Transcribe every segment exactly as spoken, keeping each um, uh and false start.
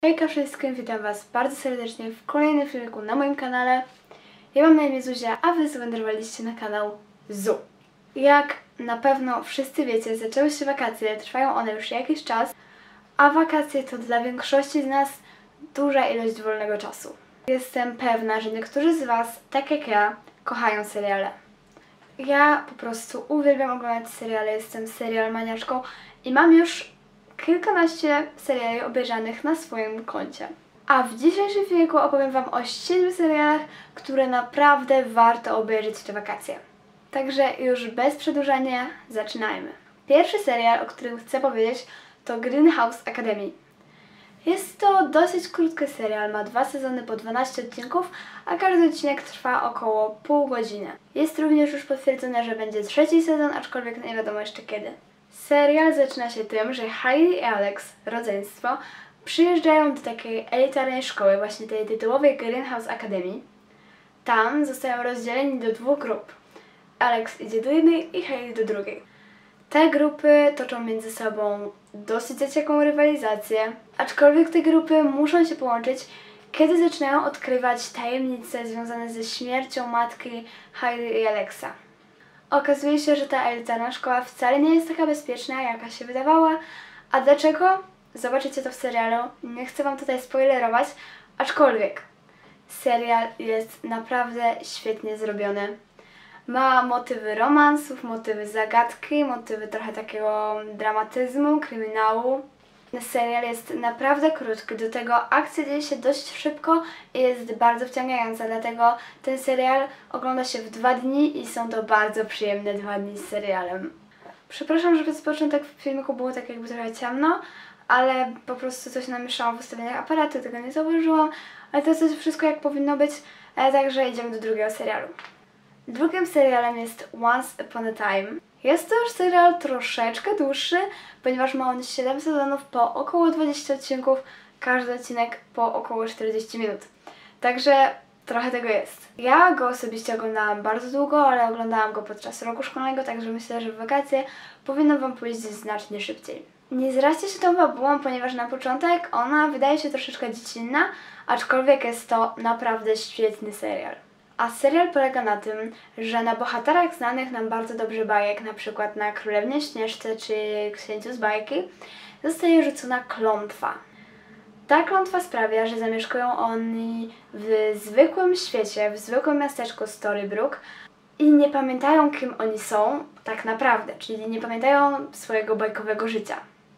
Hejka wszystkim, witam Was bardzo serdecznie w kolejnym filmiku na moim kanale. Ja mam na imię Zuzia, a Wy zawędrowaliście na kanał Zu. Jak na pewno wszyscy wiecie, zaczęły się wakacje, trwają one już jakiś czas, a wakacje to dla większości z nas duża ilość wolnego czasu. Jestem pewna, że niektórzy z Was, tak jak ja, kochają seriale. Ja po prostu uwielbiam oglądać seriale, jestem serialmaniaczką i mam już kilkanaście seriali obejrzanych na swoim koncie. A w dzisiejszym filmiku opowiem Wam o siedmiu serialach, które naprawdę warto obejrzeć w te wakacje. Także już bez przedłużania zaczynajmy. Pierwszy serial, o którym chcę powiedzieć, to Greenhouse Academy. Jest to dosyć krótki serial, ma dwa sezony po dwanaście odcinków, a każdy odcinek trwa około pół godziny. Jest również już potwierdzone, że będzie trzeci sezon, aczkolwiek nie wiadomo jeszcze kiedy. Serial zaczyna się tym, że Hayley i Alex, rodzeństwo, przyjeżdżają do takiej elitarnej szkoły, właśnie tej tytułowej Greenhouse Academy. Tam zostają rozdzieleni do dwóch grup. Alex idzie do jednej i Hayley do drugiej. Te grupy toczą między sobą dosyć zaciekłą rywalizację, aczkolwiek te grupy muszą się połączyć, kiedy zaczynają odkrywać tajemnice związane ze śmiercią matki Hayley i Alexa. Okazuje się, że ta elitarna szkoła wcale nie jest taka bezpieczna, jaka się wydawała. A dlaczego? Zobaczycie to w serialu. Nie chcę Wam tutaj spoilerować, aczkolwiek serial jest naprawdę świetnie zrobiony. Ma motywy romansów, motywy zagadki, motywy trochę takiego dramatyzmu, kryminału. Serial jest naprawdę krótki, do tego akcja dzieje się dość szybko i jest bardzo wciągająca, dlatego ten serial ogląda się w dwa dni i są to bardzo przyjemne dwa dni z serialem. Przepraszam, że przez początek w filmiku było tak jakby trochę ciemno, ale po prostu coś namieszałam w ustawieniach aparatu, tego nie zauważyłam, ale to jest wszystko jak powinno być, także idziemy do drugiego serialu. Drugim serialem jest Once Upon a Time. Jest to już serial troszeczkę dłuższy, ponieważ ma on siedem sezonów po około dwudziestu odcinków, każdy odcinek po około czterdziestu minut. Także trochę tego jest. Ja go osobiście oglądałam bardzo długo, ale oglądałam go podczas roku szkolnego, także myślę, że w wakacje powinno Wam pójść znacznie szybciej. Nie zraźcie się tą fabułą, ponieważ na początek ona wydaje się troszeczkę dziecinna, aczkolwiek jest to naprawdę świetny serial. A serial polega na tym, że na bohaterach znanych nam bardzo dobrze bajek, na przykład na Królewnie Śnieżce czy Księciu z bajki, zostaje rzucona klątwa. Ta klątwa sprawia, że zamieszkują oni w zwykłym świecie, w zwykłym miasteczku Storybrooke i nie pamiętają, kim oni są tak naprawdę, czyli nie pamiętają swojego bajkowego życia.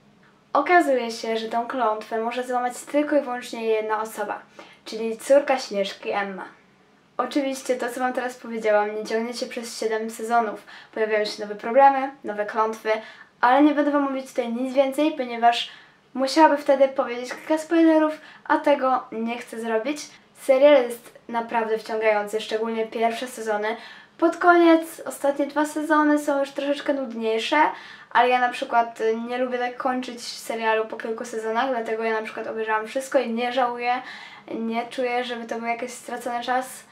Okazuje się, że tą klątwę może złamać tylko i wyłącznie jedna osoba, czyli córka Śnieżki, Emma. Oczywiście to, co Wam teraz powiedziałam, nie ciągnie się przez siedem sezonów. Pojawiają się nowe problemy, nowe klątwy, ale nie będę Wam mówić tutaj nic więcej, ponieważ musiałaby wtedy powiedzieć kilka spoilerów, a tego nie chcę zrobić. Serial jest naprawdę wciągający, szczególnie pierwsze sezony. Pod koniec, ostatnie dwa sezony są już troszeczkę nudniejsze, ale ja na przykład nie lubię tak kończyć serialu po kilku sezonach, dlatego ja na przykład obejrzałam wszystko i nie żałuję, nie czuję, żeby to był jakiś stracony czas.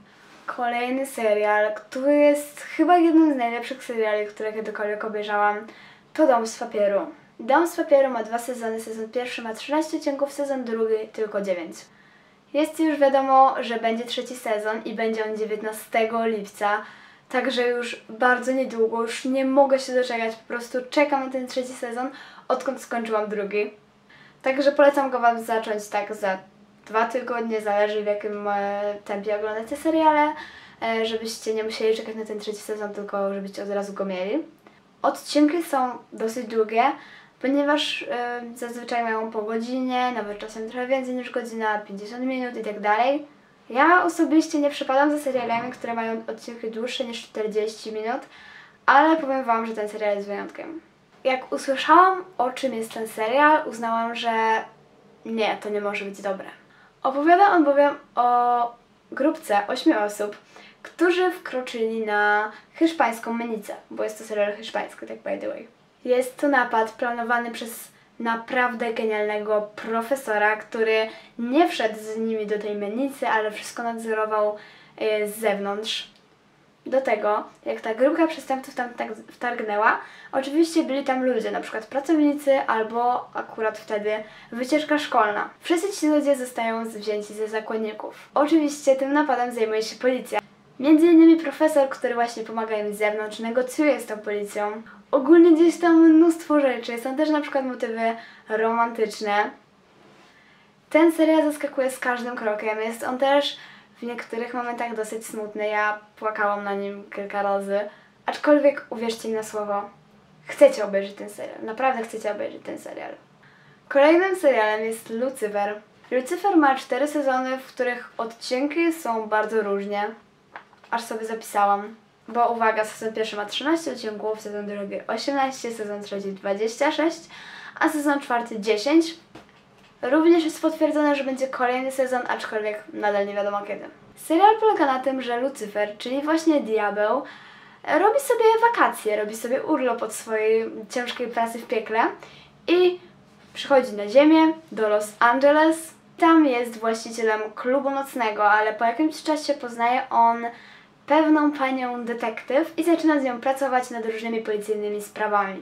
Kolejny serial, który jest chyba jednym z najlepszych seriali, które kiedykolwiek obejrzałam, to Dom z papieru. Dom z papieru ma dwa sezony, sezon pierwszy ma trzynaście odcinków, sezon drugi tylko dziewięć. Jest już wiadomo, że będzie trzeci sezon i będzie on dziewiętnastego lipca, także już bardzo niedługo, już nie mogę się doczekać, po prostu czekam na ten trzeci sezon, odkąd skończyłam drugi. Także polecam go Wam zacząć tak za dwa tygodnie, zależy w jakim e, tempie oglądacie seriale, e, żebyście nie musieli czekać na ten trzeci sezon, tylko żebyście od razu go mieli. Odcinki są dosyć długie, ponieważ e, zazwyczaj mają po godzinie, nawet czasem trochę więcej niż godzina, pięćdziesiąt minut i tak dalej. Ja osobiście nie przepadam za serialami, które mają odcinki dłuższe niż czterdzieści minut, ale powiem Wam, że ten serial jest wyjątkiem. Jak usłyszałam, o czym jest ten serial, uznałam, że nie, to nie może być dobre. Opowiada on bowiem o grupce ośmiu osób, którzy wkroczyli na hiszpańską mennicę, bo jest to serial hiszpański, tak by the way. Jest to napad planowany przez naprawdę genialnego profesora, który nie wszedł z nimi do tej mennicy, ale wszystko nadzorował z zewnątrz. do tego, jak ta grupka przestępców tam tak wtargnęła, oczywiście byli tam ludzie, na przykład pracownicy albo akurat wtedy wycieczka szkolna. Wszyscy ci ludzie zostają wzięci ze zakładników. Oczywiście tym napadem zajmuje się policja. Między innymi profesor, który właśnie pomaga im z zewnątrz, negocjuje z tą policją. Ogólnie gdzieś tam mnóstwo rzeczy, są też na przykład motywy romantyczne. Ten serial zaskakuje z każdym krokiem, jest on też w niektórych momentach dosyć smutny, ja płakałam na nim kilka razy, aczkolwiek uwierzcie mi na słowo, chcecie obejrzeć ten serial, naprawdę chcecie obejrzeć ten serial. Kolejnym serialem jest Lucyfer. Lucyfer ma cztery sezony, w których odcinki są bardzo różnie, aż sobie zapisałam, bo uwaga, sezon pierwszy ma trzynaście odcinków, sezon drugi osiemnaście, sezon trzeci dwadzieścia sześć, a sezon czwarty dziesięć. Również jest potwierdzone, że będzie kolejny sezon, aczkolwiek nadal nie wiadomo kiedy. Serial polega na tym, że Lucyfer, czyli właśnie diabeł, robi sobie wakacje, robi sobie urlop od swojej ciężkiej pracy w piekle i przychodzi na ziemię, do Los Angeles. Tam jest właścicielem klubu nocnego, ale po jakimś czasie poznaje on pewną panią detektyw i zaczyna z nią pracować nad różnymi policyjnymi sprawami.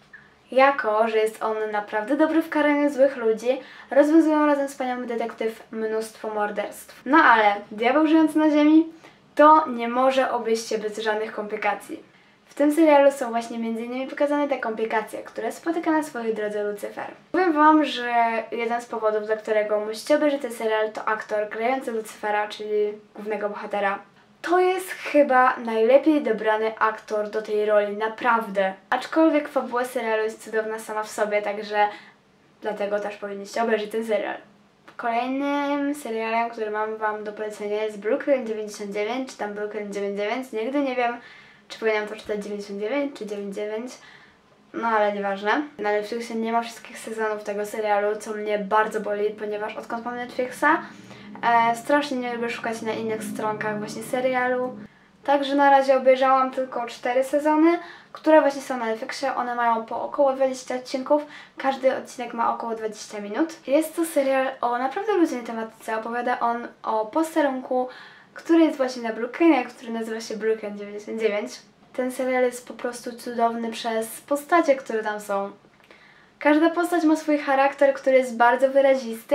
Jako że jest on naprawdę dobry w karaniu złych ludzi, rozwiązują razem z panią detektyw mnóstwo morderstw. No ale diabeł żyjący na ziemi to nie może obejść się bez żadnych komplikacji. W tym serialu są właśnie między innymi pokazane te komplikacje, które spotyka na swojej drodze Lucyfer. Powiem wam, że jeden z powodów, dla którego musicie obejrzeć ten serial, to aktor grający Lucyfera, czyli głównego bohatera. To jest chyba najlepiej dobrany aktor do tej roli, naprawdę. Aczkolwiek fabuła serialu jest cudowna sama w sobie, także dlatego też powinniście obejrzeć ten serial. Kolejnym serialem, który mam wam do polecenia, jest Brooklyn dziewięćdziesiąt dziewięć, czy tam Brooklyn dziewięćdziesiąt dziewięć. Nigdy nie wiem, czy powinnam to czytać dziewięćdziesiąt dziewięć, czy dziewięćdziesiąt dziewięć. No ale nieważne. Na Netflixie nie ma wszystkich sezonów tego serialu, co mnie bardzo boli, ponieważ odkąd mam Netflixa, E, strasznie nie lubię szukać na innych stronkach właśnie serialu. Także na razie obejrzałam tylko cztery sezony, które właśnie są na Netflixie. One mają po około dwadzieścia odcinków. Każdy odcinek ma około dwadzieścia minut. Jest to serial o naprawdę luźnej tematyce. Opowiada on o posterunku, który jest właśnie na Brooklynie, który nazywa się Brooklyn dziewięćdziesiąt dziewięć. Ten serial jest po prostu cudowny przez postacie, które tam są. Każda postać ma swój charakter, który jest bardzo wyrazisty.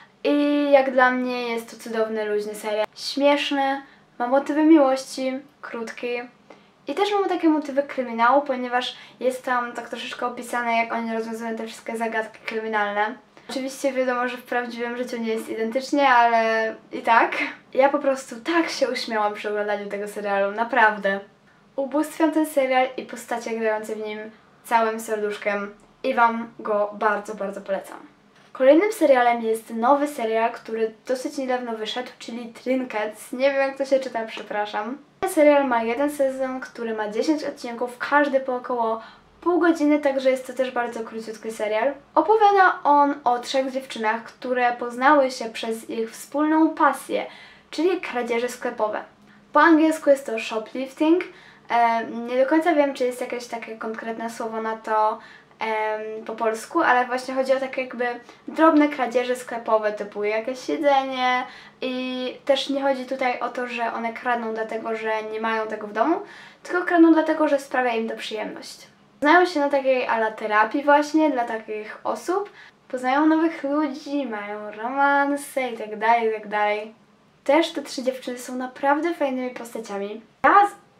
I jak dla mnie jest to cudowny, luźny serial. Śmieszny, ma motywy miłości, krótki. I też mamy takie motywy kryminału, ponieważ jest tam tak troszeczkę opisane, jak oni rozwiązują te wszystkie zagadki kryminalne. Oczywiście wiadomo, że w prawdziwym życiu nie jest identycznie, ale i tak. Ja po prostu tak się uśmiałam przy oglądaniu tego serialu, naprawdę. Ubóstwiam ten serial i postacie grające w nim całym serduszkiem i wam go bardzo, bardzo polecam. Kolejnym serialem jest nowy serial, który dosyć niedawno wyszedł, czyli Trinkets. Nie wiem, jak to się czyta, przepraszam. Ten serial ma jeden sezon, który ma dziesięć odcinków, każdy po około pół godziny, także jest to też bardzo króciutki serial. Opowiada on o trzech dziewczynach, które poznały się przez ich wspólną pasję, czyli kradzieże sklepowe. Po angielsku jest to shoplifting. E, nie do końca wiem, czy jest jakieś takie konkretne słowo na to po polsku, ale właśnie chodzi o takie jakby drobne kradzieże sklepowe, typu jakieś jedzenie i też nie chodzi tutaj o to, że one kradną dlatego, że nie mają tego w domu, tylko kradną dlatego, że sprawia im to przyjemność. Poznają się na takiej ala terapii właśnie dla takich osób, poznają nowych ludzi, mają romanse i tak dalej, i tak dalej. Też te trzy dziewczyny są naprawdę fajnymi postaciami. Ja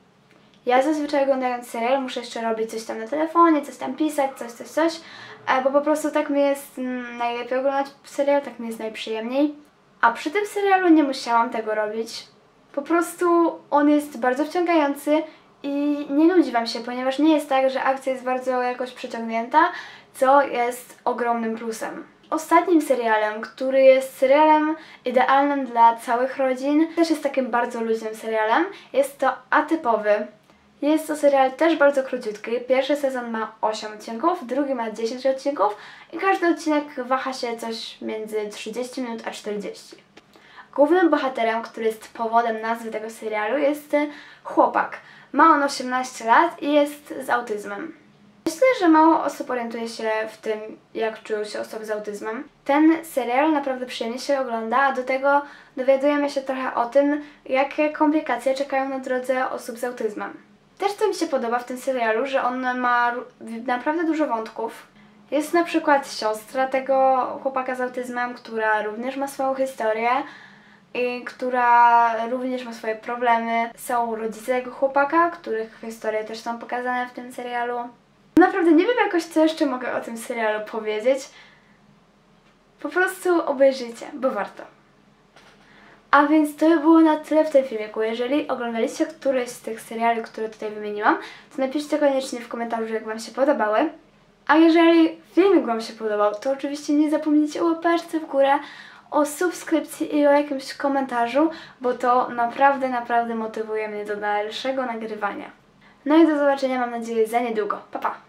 Ja zazwyczaj oglądając serial muszę jeszcze robić coś tam na telefonie, coś tam pisać, coś, coś, coś, bo po prostu tak mi jest najlepiej oglądać serial, tak mi jest najprzyjemniej. A przy tym serialu nie musiałam tego robić. Po prostu on jest bardzo wciągający i nie nudzi wam się, ponieważ nie jest tak, że akcja jest bardzo jakoś przeciągnięta, co jest ogromnym plusem. Ostatnim serialem, który jest serialem idealnym dla całych rodzin, też jest takim bardzo luźnym serialem, jest to Atypowy. Jest to serial też bardzo króciutki. Pierwszy sezon ma osiem odcinków, drugi ma dziesięć odcinków i każdy odcinek waha się coś między trzydzieści minut a czterdzieści. Głównym bohaterem, który jest powodem nazwy tego serialu, jest chłopak. Ma on osiemnaście lat i jest z autyzmem. Myślę, że mało osób orientuje się w tym, jak czują się osoby z autyzmem. Ten serial naprawdę przyjemnie się ogląda, a do tego dowiadujemy się trochę o tym, jakie komplikacje czekają na drodze osób z autyzmem. Też co mi się podoba w tym serialu, że on ma naprawdę dużo wątków. Jest na przykład siostra tego chłopaka z autyzmem, która również ma swoją historię i która również ma swoje problemy. Są rodzice tego chłopaka, których historie też są pokazane w tym serialu. Naprawdę nie wiem jakoś, co jeszcze mogę o tym serialu powiedzieć. Po prostu obejrzyjcie, bo warto. A więc to by było na tyle w tym filmiku. Jeżeli oglądaliście któryś z tych seriali, które tutaj wymieniłam, to napiszcie koniecznie w komentarzu, jak Wam się podobały. A jeżeli filmik Wam się podobał, to oczywiście nie zapomnijcie o łapeczce w górę, o subskrypcji i o jakimś komentarzu, bo to naprawdę, naprawdę motywuje mnie do dalszego nagrywania. No i do zobaczenia, mam nadzieję, za niedługo. Pa, pa!